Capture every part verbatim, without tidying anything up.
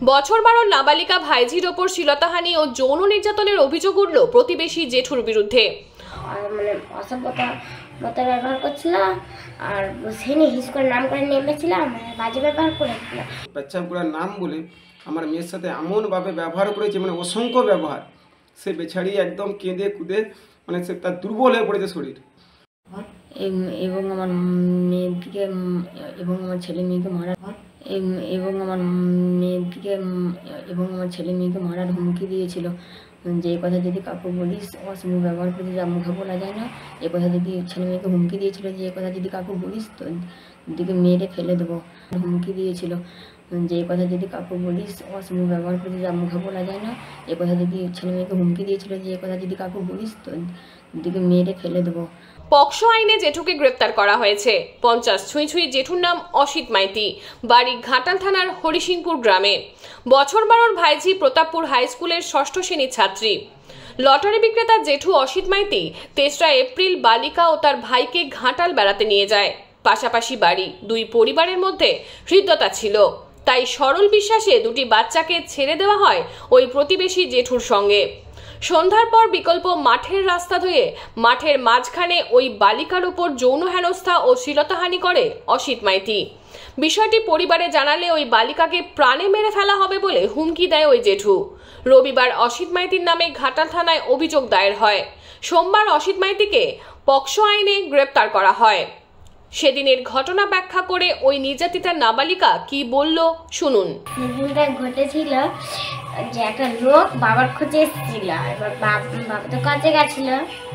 বছর বারোর নাবালিকা ভাইঝির ওপর শ্লীলতাহানি ও যৌন নির্যাতনের অভিযোগ উঠল প্রতিবেশী জেঠুর বিরুদ্ধে। মানে অসভ্যতা মতো ব্যবহার করছিল আর সেনি হিস করে নাম করে নেমেছিলাম, বাজে ব্যবহার করেছিল। পেচ্ছাপ করার নাম বলে আমার মেয়ের সাথে এমনভাবে ব্যবহার করেছে, মানে অসংখ্য ব্যবহার। সে বেছাড়ি একদম কেঁদে কুদে মানে সে তার দুর্বল হয়ে পড়েছে শরীর। এবং আমার মেয়েদিকে এবং আমার ছেলে মেয়েকে মারা এবং আমার মেয়েদিকে এবং আমার ছেলে মেয়েকে মারার হুমকি দিয়েছিল যে এই কথা যদি কাকু বলিস অশুভ ব্যবহার করে যা মুখে বলা যায় না, এ কথা যদি ছেলে মেয়েকে হুমকি দিয়েছিল যে এই কথা যদি কাকু বলিস তো দিকে মেয়েরে ফেলে দেবো, হুমকি দিয়েছিল যে এই কথা যদি কাকু বলিস অশুভ ব্যবহার করে যা মুখে বলা যায় না, এ কথা যদি ছেলে মেয়েকে হুমকি দিয়েছিল যে এই কথা যদি কাকু বলিস তো দিকে মেয়েরে ফেলে দেবো। পক্সো আইনে জেঠুকে গ্রেপ্তার করা হয়েছে। পঞ্চাশ ছুঁই ছুঁই জেঠুর নাম অসিত মাইতি, বাড়ি ঘাটাল থানার হরিসিংপুর গ্রামে। বছর বারোর ভাইঝি প্রতাপপুর হাই স্কুলের ষষ্ঠ শ্রেণীর ছাত্রী। লটারি বিক্রেতা জেঠু অসিত মাইতি তেসরা এপ্রিল বালিকা ও তার ভাইকে ঘাটাল বেড়াতে নিয়ে যায়। পাশাপাশি বাড়ি, দুই পরিবারের মধ্যে হৃদ্যতা ছিল, তাই সরল বিশ্বাসে দুটি বাচ্চাকে ছেড়ে দেওয়া হয় ওই প্রতিবেশী জেঠুর সঙ্গে। সন্ধ্যার পর বিকল্প মাঠের রাস্তা ধুয়ে মাঠের মাঝখানে ওই বালিকার উপর যৌন হেনস্থা ও শ্লীলতাহানি করে অসিত মাইতি। বিষয়টি পরিবারে জানালে ওই বালিকাকে প্রাণে মেরে ফেলা হবে বলে হুমকি দেয় ওই জেঠু। রবিবার অসিত মাইতির নামে ঘাটাল থানায় অভিযোগ দায়ের হয়। সোমবার অসিত মাইতিকে পক্সো আইনে গ্রেপ্তার করা হয়। সেদিনের ঘটনা ব্যাখ্যা করে ওই নির্যাতিতা নাবালিকা কি বলল শুনুন। সেদিনটা ঘটেছিল যে একটা লোক বাবার খোঁজে এসেছিল, এবার বাবা তো কাজে গেছিল,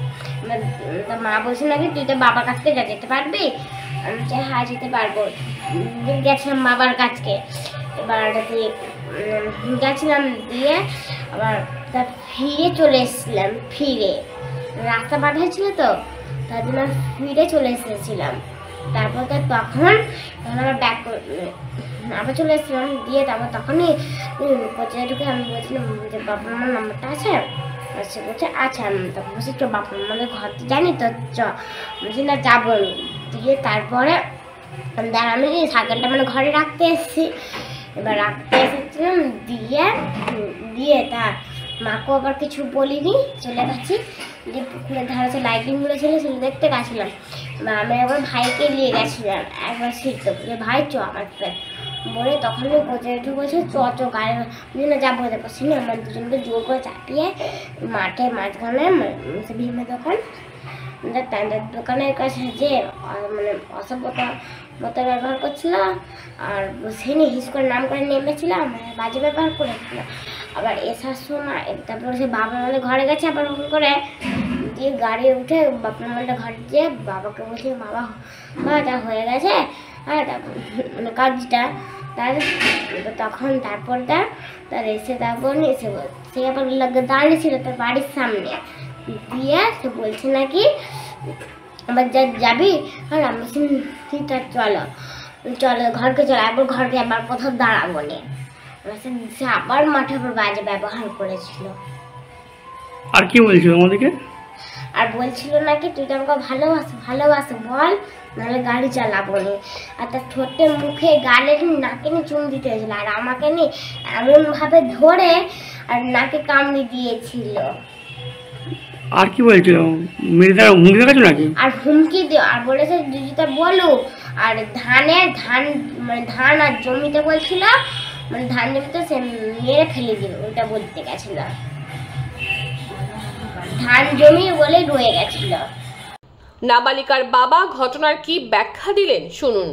মা বলছে নাকি তুই তো বাবার কাছ থেকে যেতে পারবি, আমি যে হ্যাঁ যেতে পারবো। গেছিলাম বাবার কাছকে, এবার গেছিলাম দিয়ে আবার তা ফিরে চলে এসেছিলাম, ফিরে রাস্তা বাঁধা ছিল তো তার জন্য ফিরে চলে এসেছিলাম। তারপর তো তখন তখন আবার ব্যাক আবার চলে এসেছিলাম দিয়ে তারপর তখনই কোচে ঢুকে আমি বলছিলাম যে বাবা মার নাম্বারটা আছে, সে বলছে আচ্ছা। তখন বলছি চ বাবা মাদের ঘর তো জানি তো চ, বলছি না যাবো দিয়ে তারপরে আমি সাইকেলটা মানে ঘরে রাখতে এসেছি, এবার রাখতে এসেছিলাম দিয়ে দিয়ে তা মাকেও আবার কিছু বলিনি, চলে গেছি যে পুকুরের ধারে লাইটিংগুলো ছিল সেগুলো দেখতে গেছিলাম। আমি একবার ভাইকে নিয়ে গেছিলাম একবার শিখতে যে ভাই চ আমার বলে তখন কোচে উঠে বলছে চ চ গাড়ি না যাবো যাবো সে আমার দুজনকে জোর করে চাপিয়ে মাঠে মাঝখানে ভীমের দোকান দোকানের কাছে যে মানে অসভ্যতা মতো ব্যবহার করছিল আর সেনি হিস করে নাম করে নেমেছিলাম, বাজে ব্যবহার করেছিল। আবার এসার সময় তারপরে সে বাবা আমাদের ঘরে গেছে আবার ফোন করে দিয়ে গাড়ি উঠে বাবা আমাদের ঘরে যেয়ে বাবাকে বলছে বাবা বাবাটা হয়ে গেছে হ্যাঁ মানে কাজটা তার তখন তারপর তার তার এসে তারপর এসে সে আবার দাঁড়িয়েছিল তার বাড়ির সামনে দিয়ে সে বলছে নাকি আবার যা যাবি আর আমি ঠিক চলো চলো ঘরকে চলো আবার ঘরকে আবার কোথাও দাঁড়াবো নি, সে আবার মাঠে উপর বাজে ব্যবহার করেছিল। আর কি বলছিল আমাদেরকে? আর বলছিল নাকি তুই তো আমাকে ভালোবাসো ভালোবাসো বল নাহলে গাড়ি চালাবো নি, আর তার ঠোঁটে মুখে গালে নাকে নি চুম দিতে হয়েছিল আর আমাকে নি এমন ভাবে ধরে আর নাকে কামড়ি দিয়েছিল। আর কি বলছিল? মেয়েদের হুমকি দেখাচ্ছ নাকি? আর হুমকি দিও আর বলেছে দিদিটা বলো আর ধানের ধান মানে ধান আর জমিতে বলছিল মানে ধান জমিতে সে মেরে ফেলে দিল, ওটা বলতে গেছিল ধান জমি বলে রয়ে গেছিল। নাবালিকার বাবা ঘটনার কি ব্যাখ্যা দিলেন শুনুন।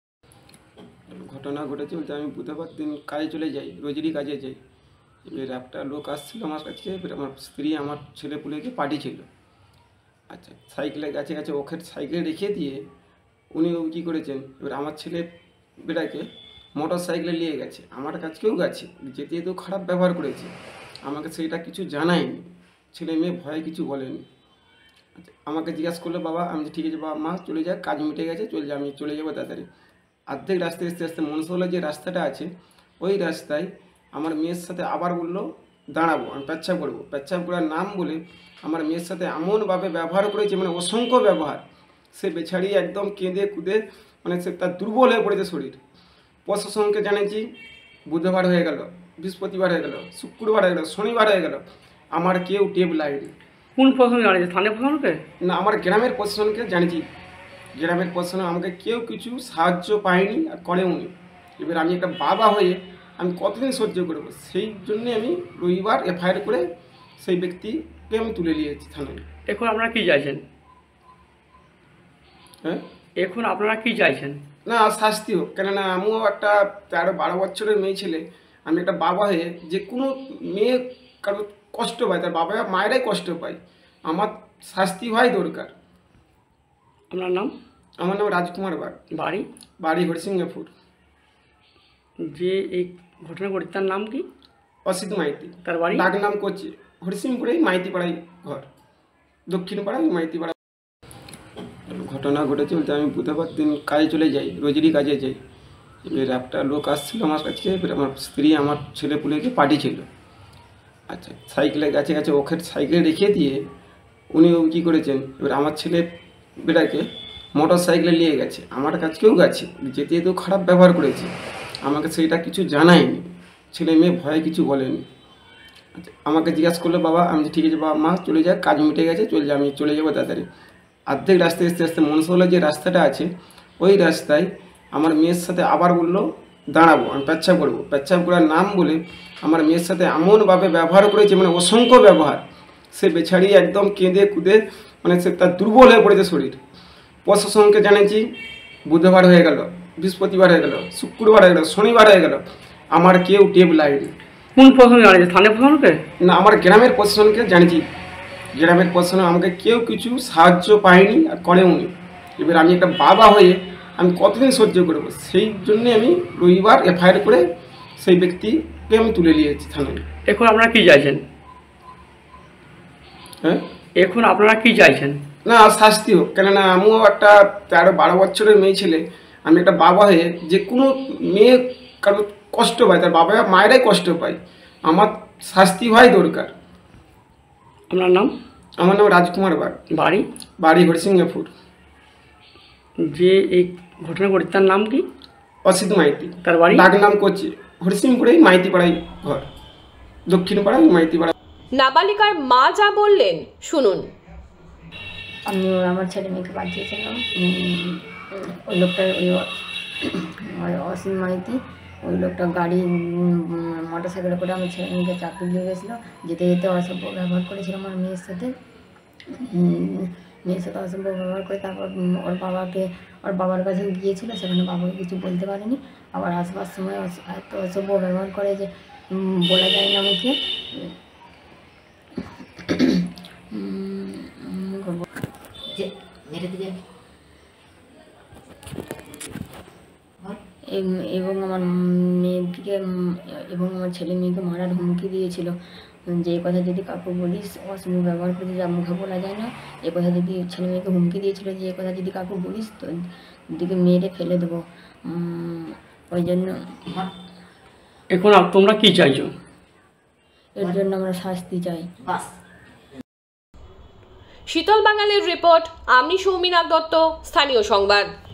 ঘটনা ঘটেছে বলতে আমি বুধবার দিন কাজে চলে যাই, রোজেরই কাজে যাই। এবার একটা লোক আসছিল আমার কাছে, এবার আমার স্ত্রী আমার ছেলে পুলেকে পাঠিয়েছিল। আচ্ছা সাইকেলের কাছে কাছে ওকে সাইকেল রেখে দিয়ে উনি কী করেছেন, এবার আমার ছেলে বেটাকে মোটর সাইকেলে নিয়ে গেছে, আমার কাছেও গেছে, যেতে যেতেও খারাপ ব্যবহার করেছে, আমাকে সেইটা কিছু জানায়নি, ছেলে মেয়ে ভয়ে কিছু বলেনি। আচ্ছা আমাকে জিজ্ঞাসা করলো বাবা, আমি ঠিক আছে বাবা মা চলে যাক, কাজ মিটে গেছে চলে যা, আমি চলে যাবো তাড়াতাড়ি। অর্ধেক রাস্তায় আসতে আসতে মনসোলা যে রাস্তাটা আছে ওই রাস্তায় আমার মেয়ের সাথে আবার বললো দাঁড়াবো, আমি পেচ্ছাপ করবো। পেচ্ছাপ করার নাম বলে আমার মেয়ের সাথে এমনভাবে ব্যবহার করেছে, মানে অসংখ্য ব্যবহার। সে বেছাড়ি একদম কেঁদে কুদে মানে সে তার দুর্বল হয়ে পড়েছে শরীর। প্রশাসনকে জানিয়েছি, বুধবার হয়ে গেল, বৃহস্পতিবার হয়ে গেল, শুক্রবার হয়ে গেল, শনিবার হয়ে গেল, আমার কেউ টেপ লাইনি। কোন প্রশাসন জানিয়েছে? থানায় প্রশাসনকে? না, আমার গ্রামের প্রশাসনকে জানিয়েছি। গ্রামের প্রশাসনে আমাকে কেউ কিছু সাহায্য পায়নি আর করেওনি। এবার আমি একটা বাবা হয়ে আমি কতদিন সহ্য করবো, সেই জন্যে আমি রবিবার এফআইআর করে সেই ব্যক্তিকে আমি তুলে নিয়েছি থানায়। এখন আপনারা কি চাইছেন? হ্যাঁ, এখন আপনারা কি চাইছেন? না, শাস্তি হোক। কেননা আমিও একটা তেরো বারো বছরের মেয়ে ছেলে, আমি একটা বাবা হয়ে যে কোনো মেয়ে কারো কষ্ট পায়, তার বাবা মায়েরাই কষ্ট পায়, আমার শাস্তি হয় দরকার। আপনার নাম? আমার নাম রাজকুমার বাগ, বাড়ি? বাড়ি হরিসিংহপুর। যে এই ঘটনা ঘটে তার নাম কি? অসিত মাইতি। তার বাড়ি? ডাক নাম করছে হরিসিংহপুরেই মাইতি পাড়ায় ঘর, দক্ষিণ পাড়ায় মাইতি পাড়া। ঘটনা ঘটেছে বলতে আমি বুধবার দিন কাজে চলে যাই, রোজেরই কাজে যাই। এবার একটা লোক আসছিল আমার কাছে, এবার আমার স্ত্রী আমার ছেলে পুলেকে পাঠিয়েছিল। আচ্ছা, সাইকেলে গাছে গাছে ওখের সাইকেল রেখে দিয়ে উনি কী করেছেন, এবার আমার ছেলে বেটাকে মোটর সাইকেলে নিয়ে গেছে, আমার কাছেও গেছে, যেতে যেতেও খারাপ ব্যবহার করেছে, আমাকে সেইটা কিছু জানায়নি, ছেলে মেয়ে ভয়ে কিছু বলেনি। আচ্ছা, আমাকে জিজ্ঞাসা করলো বাবা, আমি ঠিক আছে বাবা মা চলে যাক, কাজ মিটে গেছে, চলে যা, আমি চলে যাবো তাড়াতাড়ি। অর্ধেক রাস্তায় আসতে আসতে মনসোলা যে রাস্তাটা আছে ওই রাস্তায় আমার মেয়ের সাথে আবার বললো দাঁড়াবো, আমি পেচ্ছাপ করবো। পেচ্ছাপ করার নাম বলে আমার মেয়ের সাথে এমনভাবে ব্যবহার করেছে, মানে অসংখ্য ব্যবহার। সে বেছাড়ি একদম কেঁদে কুদে, মানে সে তার দুর্বল হয়ে পড়েছে শরীর। প্রশাসনকে জানিয়েছি, বুধবার হয়ে গেল, বৃহস্পতিবার হয়ে গেল, শুক্রবার হয়ে গেল, শনিবার হয়ে গেল, আমার কেউ টেপ লাইনি। কোন প্রশাসন জানিয়েছে? থানায় প্রশাসনকে? না, আমার গ্রামের প্রশাসনকে জানিয়েছি। গ্রামের প্রশাসনে আমাকে কেউ কিছু সাহায্য পায়নি আর করেওনি। এবার আমি একটা বাবা হয়ে আমি কতদিন সহ্য করবো, সেই জন্যে আমি রবিবার এফআইআর করে সেই ব্যক্তিকে আমি তুলে নিয়েছি থানায়। এখন আপনারা কি চাইছেন? হ্যাঁ, এখন আপনারা কি চাইছেন? না, শাস্তি হোক। কেননা আমিও একটা তেরো বারো বছরের মেয়ে ছেলে, আমি একটা বাবা হয়ে যে কোনো মেয়ে কারো কষ্ট পায়, তার বাবা মায়েরাই কষ্ট পায়, আমার শাস্তি হয় দরকার। আপনার নাম? আমার নাম রাজকুমার বাগ, বাড়ি? বাড়ি হরিসিংহপুর। যে এই ঘটনা ঘটে তার নাম কি? অসিত মাইতি। তার বাড়ি? ডাক নাম করছে হরিসিংহপুরেই মাইতি পাড়ায় ঘর, দক্ষিণ পাড়ায় মাইতি পাড়া। নাবালিকার মা যা বললেন শুনুন। আমি আমার ছেলে মেয়েকে পাঠিয়েছিলাম, উম, ওই লোকটা ওই ওই অসীম মাইতি, ওই লোকটা গাড়ি মোটর সাইকেলে করে আমার ছেলে মেয়েকে চাকরি দিয়ে গেছিলো। যেতে যেতে অসভ্য ব্যবহার করেছিল আমার মেয়ের সাথে, উম, মেয়ের সাথে অসভ্য ব্যবহার করে তারপর উম, ওর বাবাকে ওর বাবার কাছে গিয়েছিলো, সেখানে বাবাকে কিছু বলতে পারেনি। আবার আসবার সময় অস- এত অসভ্য ব্যবহার করে যে উম, বলা যায় না মুখে। উম, উম, এম- এবং আমার মেয়েকে উম, এবং আমার ছেলে মেয়েকে মারার হুমকি দিয়েছিল, যে এই কথা যদি কাউকে বলিস, অশুভ ব্যবহার করে যা মুখে বলা যায় না, এ কথা যদি ছেলে মেয়েকে হুমকি দিয়েছিল যে এ কথা যদি কাউকে বলিস তো দিকে মেরে ফেলে দেবো। উম, ওই জন্য এখন আপ- তোমরা কি চাইছো? এর জন্য আমরা শাস্তি চাই। শীতল বাঙালির রিপোর্ট, আমি সৌমিনাথ দত্ত, স্থানীয় সংবাদ।